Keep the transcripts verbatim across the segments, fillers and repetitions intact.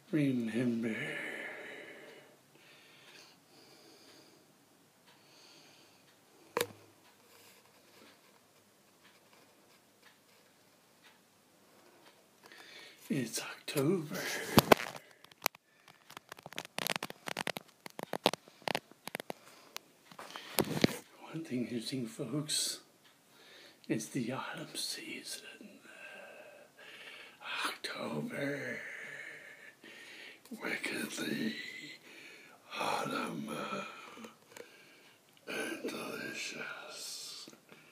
Remember, it's October. One thing interesting, folks, it's the autumn season. October. Wickedly autumn and delicious.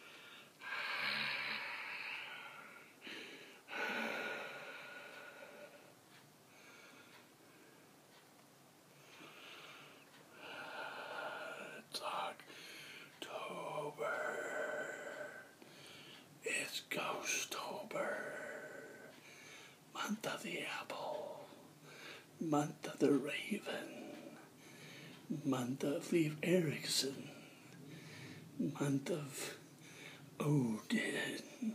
It's October. It's Ghosttober. Month of the apple. Month of the raven. Month of Leif Erikson. Month of Odin.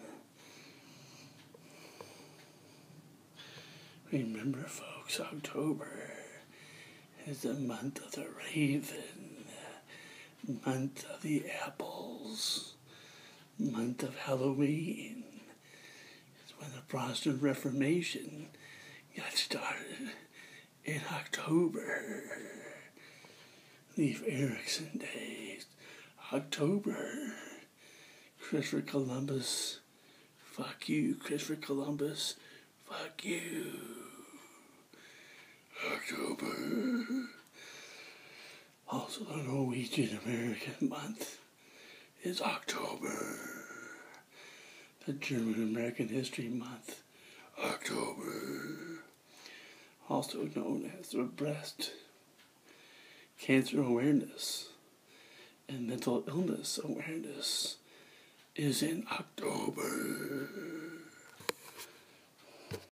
Remember, folks, October is the month of the raven, month of the apples, month of Halloween. It's when the Protestant Reformation got started in October. Leif Erikson days. October. Christopher Columbus. Fuck you, Christopher Columbus. Fuck you. October. Also, the Norwegian American month is October. The German American History Month, October. Also known as the Breast Cancer Awareness and Mental Illness Awareness is in October.